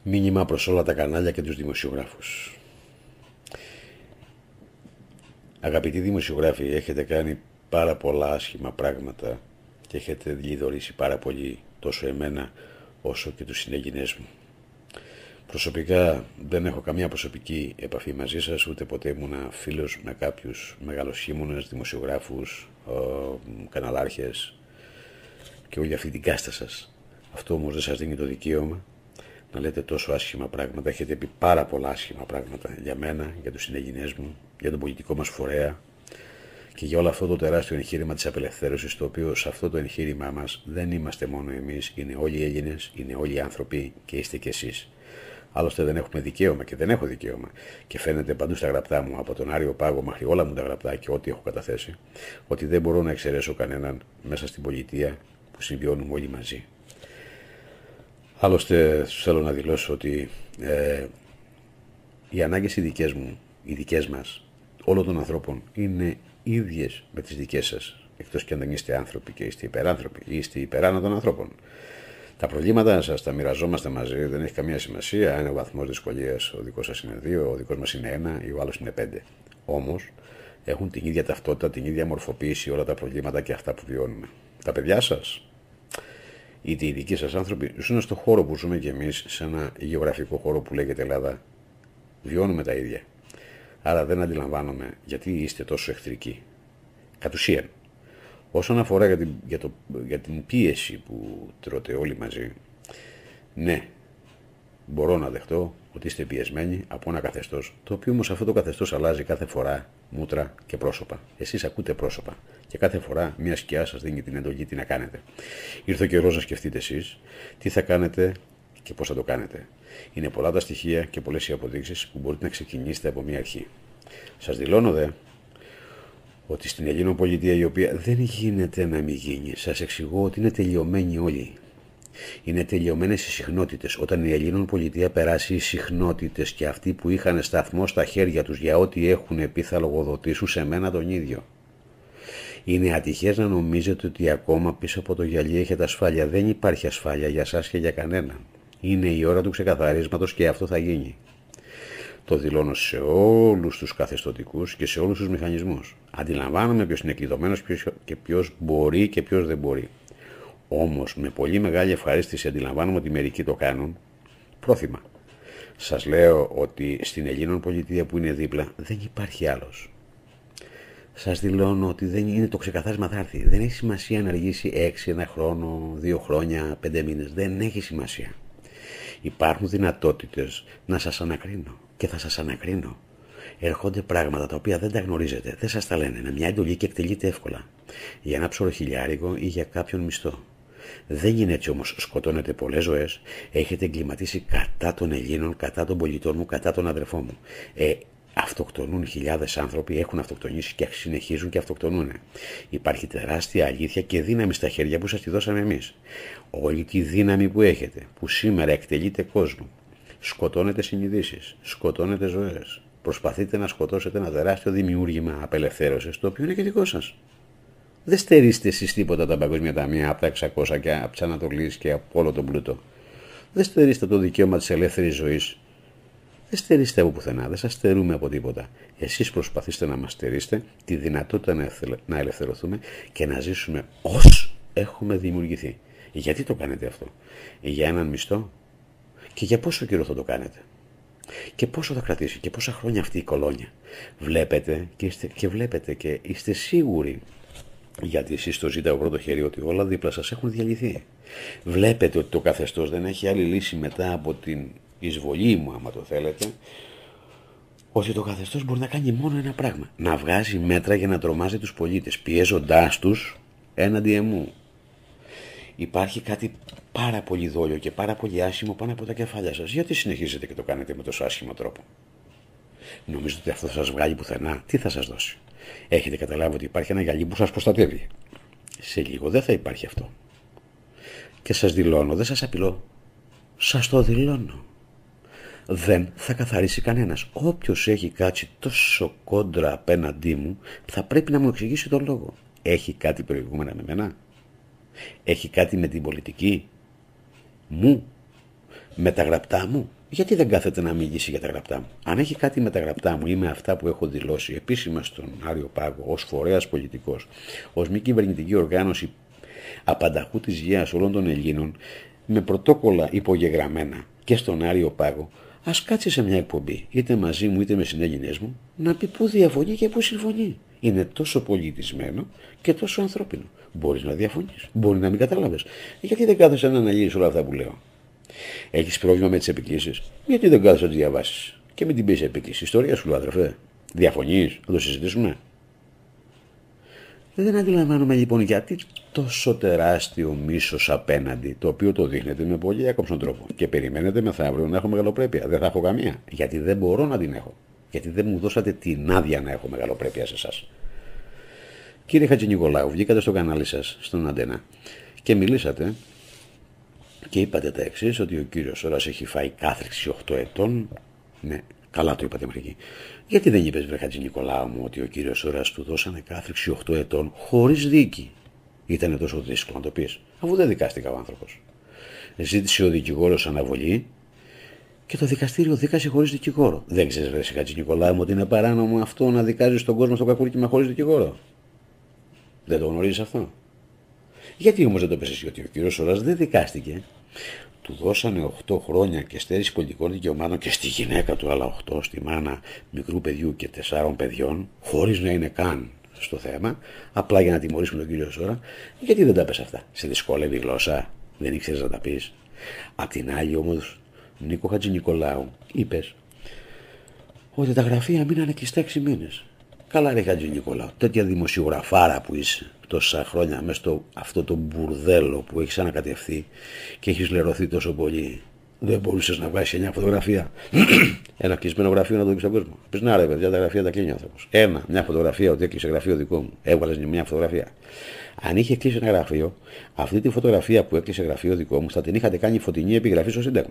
Μήνυμα προς όλα τα κανάλια και τους δημοσιογράφους. Αγαπητοί δημοσιογράφοι, έχετε κάνει πάρα πολλά άσχημα πράγματα και έχετε δηλητορήσει πάρα πολύ τόσο εμένα όσο και τους συνεγγινές μου. Προσωπικά δεν έχω καμία προσωπική επαφή μαζί σας, ούτε ποτέ ήμουνα φίλος με κάποιους μεγαλοσχήμονες δημοσιογράφους, καναλάρχες και όλη αυτή την κάστα σας. Αυτό όμως δεν σας δίνει το δικαίωμα να λέτε τόσο άσχημα πράγματα. Έχετε πει πάρα πολλά άσχημα πράγματα για μένα, για τους συνεγγινές μου, για τον πολιτικό μας φορέα και για όλο αυτό το τεράστιο εγχείρημα της απελευθέρωσης, το οποίο σε αυτό το εγχείρημά μας δεν είμαστε μόνο εμείς, είναι όλοι οι Έλληνες, είναι όλοι οι άνθρωποι και είστε κι εσείς. Άλλωστε δεν έχουμε δικαίωμα και δεν έχω δικαίωμα. Και φαίνεται παντού στα γραπτά μου, από τον Άριο Πάγο μέχρι όλα μου τα γραπτά και ό,τι έχω καταθέσει, ότι δεν μπορώ να εξαιρέσω κανέναν μέσα στην πολιτεία που συμβιώνουμε όλοι μαζί. Άλλωστε θέλω να δηλώσω ότι οι ανάγκες οι δικές μας, όλων των ανθρώπων, είναι ίδιες με τις δικές σας. Εκτός και αν δεν είστε άνθρωποι και είστε υπεράνθρωποι ή είστε υπεράνω των ανθρώπων. Τα προβλήματά σας τα μοιραζόμαστε μαζί, δεν έχει καμία σημασία αν ο βαθμός δυσκολίας ο δικός σας είναι 2, ο δικός μας είναι 1 ή ο άλλος είναι 5. Όμως έχουν την ίδια ταυτότητα, την ίδια μορφοποίηση όλα τα προβλήματα και αυτά που βιώνουμε. Τα παιδιά σας, είτε οι δικοί σας άνθρωποι, ζουν στον χώρο που ζούμε κι εμείς, σε ένα γεωγραφικό χώρο που λέγεται Ελλάδα. Βιώνουμε τα ίδια. Άρα δεν αντιλαμβάνομαι γιατί είστε τόσο εχθρικοί. Κατ' ουσίαν. Όσον αφορά για την πίεση που τρώτε όλοι μαζί, ναι, μπορώ να δεχτώ ότι είστε πιεσμένοι από ένα καθεστώς, το οποίο όμως αυτό το καθεστώς αλλάζει κάθε φορά μούτρα και πρόσωπα. Εσείς ακούτε πρόσωπα και κάθε φορά μια σκιά σας δίνει την εντολή τι να κάνετε. Ήρθε ο καιρός να σκεφτείτε εσείς τι θα κάνετε και πώς θα το κάνετε. Είναι πολλά τα στοιχεία και πολλές οι αποδείξεις που μπορείτε να ξεκινήσετε από μια αρχή. Σας δηλώνω δε ότι στην Ελληνοπολιτεία, η οποία δεν γίνεται να μην γίνει, σας εξηγώ ότι είναι τελειωμένοι όλοι. Είναι τελειωμένες οι συχνότητες. Όταν η Ελληνοπολιτεία περάσει οι συχνότητες και αυτοί που είχαν σταθμό στα χέρια τους για ό,τι έχουν πει θα λογοδοτήσουν σε μένα τον ίδιο. Είναι ατυχές να νομίζετε ότι ακόμα πίσω από το γυαλί έχετε ασφάλεια. Δεν υπάρχει ασφάλεια για σας και για κανέναν. Είναι η ώρα του ξεκαθαρίσματος και αυτό θα γίνει. Το δηλώνω σε όλους τους καθεστωτικούς και σε όλους τους μηχανισμούς. Αντιλαμβάνομαι ποιος είναι κλειδωμένος και ποιος μπορεί και ποιος δεν μπορεί. Όμως με πολύ μεγάλη ευχαρίστηση αντιλαμβάνομαι ότι μερικοί το κάνουν πρόθυμα. Σας λέω ότι στην Ελληνοπολιτεία που είναι δίπλα δεν υπάρχει άλλος. Σας δηλώνω ότι δεν είναι το ξεκαθάρισμα θα έρθει. Δεν έχει σημασία να αργήσει 6, 1 χρόνο, 2 χρόνια, 5 μήνες. Δεν έχει σημασία. Υπάρχουν δυνατότητες να σας ανακρίνω και θα σας ανακρίνω. Έρχονται πράγματα τα οποία δεν τα γνωρίζετε, δεν σας τα λένε. Είναι μια εντολή και εκτελείται εύκολα. Για ένα ψωροχιλιάρικο ή για κάποιον μισθό. Δεν είναι έτσι όμως. Σκοτώνετε πολλές ζωές. Έχετε εγκληματίσει κατά των Ελλήνων, κατά των πολιτών μου, κατά των αδερφών μου. Αυτοκτονούν χιλιάδες άνθρωποι, έχουν αυτοκτονήσει και συνεχίζουν και αυτοκτονούν. Υπάρχει τεράστια αλήθεια και δύναμη στα χέρια που σας τη δώσαμε εμείς. Όλη τη δύναμη που έχετε, που σήμερα εκτελείτε κόσμο, σκοτώνετε συνειδήσεις, σκοτώνετε ζωές. Προσπαθείτε να σκοτώσετε ένα τεράστιο δημιούργημα απελευθέρωσης, το οποίο είναι και δικό σας. Δεν στερείστε εσείς τίποτα τα παγκόσμια ταμεία από τα 600 και από τις Ανατολής και από όλο τον πλούτο. Δεν στερείστε το δικαίωμα της ελεύθερης ζωής. Δεν στερείστε από πουθενά, δεν σας στερούμε από τίποτα. Εσείς προσπαθήστε να μας στερείστε τη δυνατότητα να ελευθερωθούμε και να ζήσουμε ως έχουμε δημιουργηθεί. Γιατί το κάνετε αυτό? Για έναν μισθό? Και για πόσο καιρό θα το κάνετε? Και πόσο θα κρατήσει και πόσα χρόνια αυτή η κολόνια? Βλέπετε και είστε σίγουροι, γιατί εσείς το ζείτε από πρώτο χέρι, ότι όλα δίπλα σας έχουν διαλυθεί. Βλέπετε ότι το καθεστώς δεν έχει άλλη λύση μετά από την εισβολή μου, άμα το θέλετε, ότι το καθεστώς μπορεί να κάνει μόνο ένα πράγμα. Να βγάζει μέτρα για να τρομάζει τους πολίτες, πιέζοντάς τους έναντι εμού. Υπάρχει κάτι πάρα πολύ δόλιο και πάρα πολύ άσχημο πάνω από τα κεφάλια σας. Γιατί συνεχίζετε και το κάνετε με τόσο άσχημο τρόπο? Νομίζετε ότι αυτό θα σας βγάλει πουθενά? Τι θα σας δώσει? Έχετε καταλάβει ότι υπάρχει ένα γυαλί που σας προστατεύει? Σε λίγο δεν θα υπάρχει αυτό. Και σας δηλώνω, δεν σας απειλώ. Σας το δηλώνω. Δεν θα καθαρίσει κανένας. Όποιος έχει κάτσει τόσο κόντρα απέναντί μου θα πρέπει να μου εξηγήσει τον λόγο. Έχει κάτι προηγούμενα με μένα? Έχει κάτι με την πολιτική μου? Με τα γραπτά μου? Γιατί δεν κάθεται να μιλήσει για τα γραπτά μου? Αν έχει κάτι με τα γραπτά μου ή με αυτά που έχω δηλώσει επίσημα στον Άριο Πάγο, ως φορέας πολιτικός, ως μη κυβερνητική οργάνωση απανταχού της υγείας όλων των Ελλήνων, με πρωτόκολλα υπογεγραμμένα και στον Άριο Πάγο, ας κάτσει σε μια εκπομπή, είτε μαζί μου είτε με συνέλληνες μου, να πει πού διαφωνεί και πού συμφωνεί. Είναι τόσο πολιτισμένο και τόσο ανθρώπινο. Μπορείς να διαφωνείς, μπορεί να μην κατάλαβες. Γιατί δεν κάθεσαι να αναλύσεις όλα αυτά που λέω? Έχεις πρόβλημα με τις επικρίσεις? Γιατί δεν κάθεσαι να τις διαβάσεις? Και μην την πεις επίκληση. Ιστορία σου λέω, αδερφέ. Διαφωνείς? Να το συζητήσουμε. Δεν αντιλαμβάνομαι λοιπόν γιατί τόσο τεράστιο μίσος απέναντι, το οποίο το δείχνετε με πολύ άκομψον τρόπο. Και περιμένετε μεθαύριο να έχω μεγαλοπρέπεια. Δεν θα έχω καμία. Γιατί δεν μπορώ να την έχω. Γιατί δεν μου δώσατε την άδεια να έχω μεγαλοπρέπεια σε εσάς. Κύριε Χατζηνικολάου, βγήκατε στο κανάλι σας, στον Αντένα, και μιλήσατε και είπατε τα εξής, ότι ο κύριος Σόρας έχει φάει κάθριξη 8 ετών. Ναι, καλά το είπατε μέχρι εκεί. Γιατί δεν είπες, βρε Χατζηνικολάου μου, ότι ο κύριος Σόρας του δώσανε κάθριξη 8 ετών χωρίς δίκη? Ήτανε τόσο δύσκολο να το πεις, αφού δεν δικάστηκα ο άνθρωπος? Ζήτησε ο δικηγόρος αναβολή και το δικαστήριο δίκασε χωρίς δικηγόρο. Δεν ξέρεις, βρε Χατζηνικολάου μου, ότι είναι παράνομο αυτό να δικάζεις τον κόσμο στο κακούρικημα χωρίς δικηγόρο? Δεν το γνωρίζεις αυτό? Γιατί όμως δεν το πες εσύ, ότι ο κύριος Σόρας δεν δικάστηκε? Του δώσανε 8 χρόνια και στέρηση πολιτικών δικαιωμάτων και στη γυναίκα του άλλα 8, στη μάνα μικρού παιδιού και 4 παιδιών, χωρίς να είναι καν στο θέμα, απλά για να τιμωρήσουμε τον κύριο Σόρα. Γιατί δεν τα πες αυτά? Σε δυσκόλευε η γλώσσα? Δεν ήξερες να τα πεις? Απ' την άλλη όμως, Νίκο Χατζηνικολάου, είπες ότι τα γραφεία μείνανε κλειστά 6 μήνες. Καλά ρε Χατζηνικολάου, τέτοια δημοσιογραφάρα που είσαι τόσα χρόνια μέσα στο αυτό το μπουρδέλο που έχεις ανακατευθεί και έχεις λερωθεί τόσο πολύ, δεν μπορούσες να βγάλεις 9 φωτογραφία? Ένα κλεισμένο γραφείο να το δείξεις στον κόσμο? Πες να ρε παιδιά, τα γραφεία τα κλείνει ο άνθρωπος. Μια φωτογραφία ότι έκλεισε γραφείο δικό μου. Έβγαλες μια φωτογραφία. Αν είχε κλείσει ένα γραφείο, αυτή τη φωτογραφία που έκλεισε γραφείο δικό μου θα την είχατε κάνει φωτεινή επιγραφή στο Σύνταγμα.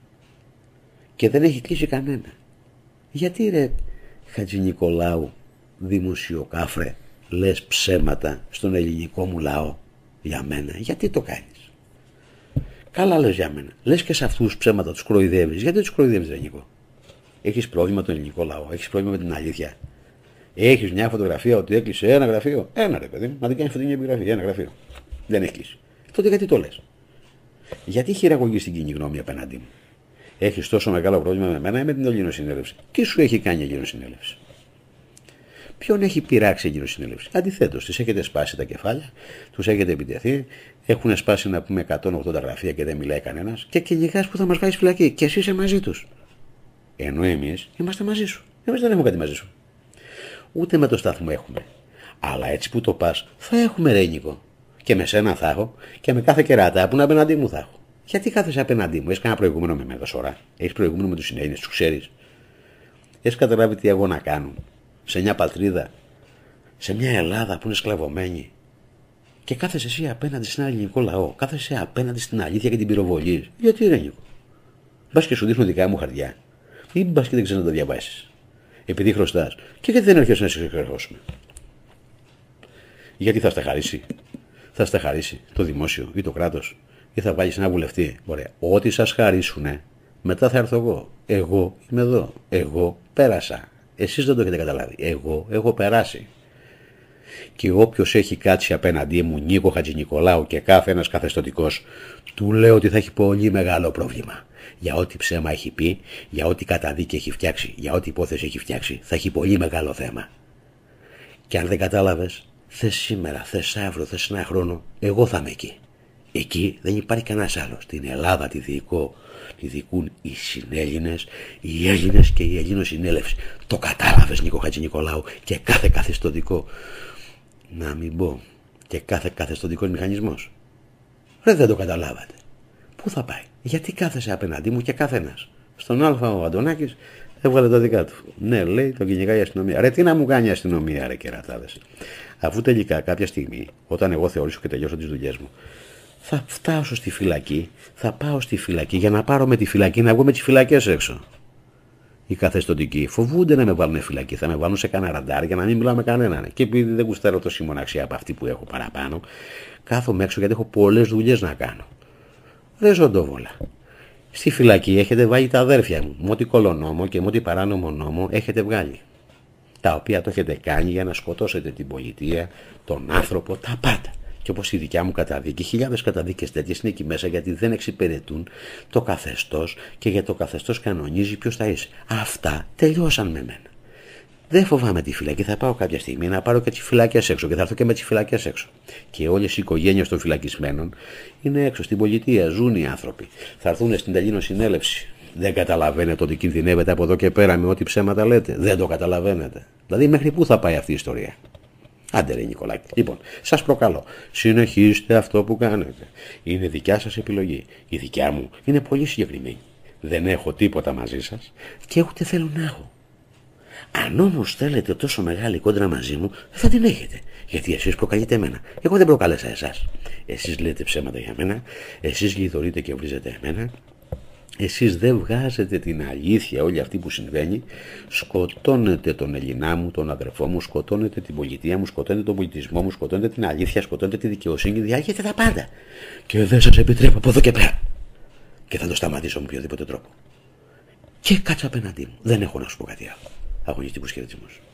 Και δεν έχει κλείσει κανένα. Γιατί ρε Χατζηνικολάου, δημοσιοκάφρε, λες ψέματα στον ελληνικό μου λαό για μένα? Γιατί το κάνεις? Καλά λες για μένα. Λες και σε αυτούς ψέματα τους κροϊδεύεις. Γιατί τους κροϊδεύεις, ρε Νίκο? Έχεις πρόβλημα τον ελληνικό λαό? Έχεις πρόβλημα με την αλήθεια? Έχεις μια φωτογραφία ότι έκλεισε ένα γραφείο? Ένα ρε παιδί, να την κάνει φωτεινή επιγραφή. Ένα γραφείο. Δεν έχει κλείσει. Τότε γιατί το λες? Γιατί χειραγωγείς την κοινή γνώμη απέναντί μου? Έχεις τόσο μεγάλο πρόβλημα με μένα ή με την Ελληνοσυνέλευση? Τι σου έχει κάνει η Ελληνοσυνέλευση? Ποιον έχει πειράξει η Ελληνοσυνέλευση? Αντιθέτως, τις έχετε σπάσει τα κεφάλια, τους έχετε επιτεθεί, έχουν σπάσει να πούμε 180 γραφεία και δεν μιλάει κανένας και κυνηγάς που θα μας βγάλεις φυλακή και εσύ είσαι μαζί τους. Ενώ εμείς είμαστε μαζί σου. Εμείς δεν έχουμε κάτι μαζί σου. Ούτε με το σταθμό έχουμε. Αλλά έτσι που το πας θα έχουμε, ρε Νίκο. Και με σένα θα έχω και με κάθε κερατά που είναι απέναντί μου θα έχω. Γιατί κάθεσαι απέναντί μου? Έχεις κανένα προηγούμενο με μένα Σόρα? Έχεις προηγούμενο με τους συνέλληνες, τους ξέρεις? Έχεις καταλάβει τι αγώνα κάνουν σε μια πατρίδα, σε μια Ελλάδα που είναι σκλαβωμένη? Και κάθεσαι εσύ απέναντι στην ελληνικό λαό, κάθεσαι απέναντι στην αλήθεια και την πυροβολή. Γιατί ρε Νίκο? Μπας και σου δείχνω δικά μου χαρτιά, ή μπας και δεν ξέρεις να τα διαβάσεις? Επειδή χρωστάς. Και γιατί δεν έρχεσαι να σε χρεώσουμε? Γιατί θα σταχαρίσει? Θα σταχαρίσει το δημόσιο ή το κράτος? Ή θα βάλεις ένα βουλευτή? Ωραία. Ό,τι σας χαρίσουνε, μετά θα έρθω εγώ. Εγώ είμαι εδώ. Εγώ πέρασα. Εσείς δεν το έχετε καταλάβει. Εγώ έχω περάσει. Και όποιος έχει κάτσει απέναντί μου, Νίκο Χατζηνικολάου και κάθε ένας καθεστωτικός, του λέω ότι θα έχει πολύ μεγάλο πρόβλημα. Για ό,τι ψέμα έχει πει, για ό,τι καταδίκη έχει φτιάξει, για ό,τι υπόθεση έχει φτιάξει, θα έχει πολύ μεγάλο θέμα. Και αν δεν κατάλαβες, θες σήμερα, θες αύριο, θες ένα χρόνο, εγώ θα είμαι εκεί. Εκεί δεν υπάρχει κανένας άλλος. Στην Ελλάδα τη διοικούν οι συνέλληνες, οι Έλληνες και η Ελληνοσυνέλευση. Το κατάλαβες, Νίκο Χατζηνικολάου? Και κάθε καθεστωτικό, να μην πω, και κάθε καθεστωτικός μηχανισμός. Ρε, δεν το καταλάβατε? Πού θα πάει? Γιατί κάθεσαι απέναντί μου και καθένας? Στον Α ο Αντωνάκης έβγαλε τα δικά του. Ναι, λέει, τον κυνηγάει η αστυνομία. Ρε, τι να μου κάνει η αστυνομία, ρε κερατάδες? Αφού τελικά κάποια στιγμή, όταν εγώ θεωρήσω και τελειώσω τις δουλειές μου, θα φτάσω στη φυλακή, θα πάω στη φυλακή για να πάρω με τη φυλακή να βγω με τις φυλακές έξω. Οι καθεστωτικοί φοβούνται να με βάλουν φυλακή, θα με βάλουν σε κανένα ραντάρ για να μην μιλάω με κανέναν. Και επειδή δεν γουστάρω τόση μοναξιά από αυτή που έχω παραπάνω, κάθομαι έξω γιατί έχω πολλές δουλειές να κάνω. Ρε Ζοντόβολα, Στη φυλακή έχετε βάλει τα αδέρφια μου. Με ό,τι κολονόμο και με ό,τι παράνομο νόμο έχετε βγάλει. Τα οποία το έχετε κάνει για να σκοτώσετε την πολιτεία, τον άνθρωπο, τα πάντα. Και όπως η δικιά μου καταδίκη, χιλιάδες καταδίκες τέτοιες είναι εκεί μέσα γιατί δεν εξυπηρετούν το καθεστώς και για το καθεστώς κανονίζει ποιος θα είσαι. Αυτά τελειώσαν με μένα. Δεν φοβάμαι τη φυλακή. Θα πάω κάποια στιγμή να πάρω και τις φυλακές έξω και θα έρθω και με τις φυλακές έξω. Και όλες οι οικογένειες των φυλακισμένων είναι έξω στην πολιτεία. Ζουν οι άνθρωποι. Θα έρθουν στην Ελληνοσυνέλευση. Δεν καταλαβαίνετε ότι κινδυνεύετε από εδώ και πέρα με ό,τι ψέματα λέτε. Δεν το καταλαβαίνετε. Δηλαδή, μέχρι πού θα πάει αυτή η ιστορία. Άντε ρε Νικολάκη. Λοιπόν, σας προκαλώ. Συνεχίστε αυτό που κάνετε. Είναι δικιά σας επιλογή. Η δικιά μου είναι πολύ συγκεκριμένη. Δεν έχω τίποτα μαζί σας και ούτε θέλω να έχω. Αν όμως θέλετε τόσο μεγάλη κόντρα μαζί μου, θα την έχετε. Γιατί εσείς προκαλείτε εμένα. Εγώ δεν προκάλεσα εσάς. Εσείς λέτε ψέματα για μένα. Εσείς γλιτωρείτε και βρίζετε εμένα. Εσείς δεν βγάζετε την αλήθεια όλη αυτή που συμβαίνει. Σκοτώνετε τον Ελληνά μου, τον αδερφό μου, σκοτώνετε την πολιτεία μου, σκοτώνετε τον πολιτισμό μου, σκοτώνετε την αλήθεια, σκοτώνετε τη δικαιοσύνη, διάγετε τα πάντα. Και δεν σας επιτρέπω από εδώ και πέρα. Και θα το σταματήσω με οποιοδήποτε τρόπο. Και κάτσε απέναντί μου. Δεν έχω να σου πω κάτι άλλο. Αγωνιστικούς χαιρετισμούς.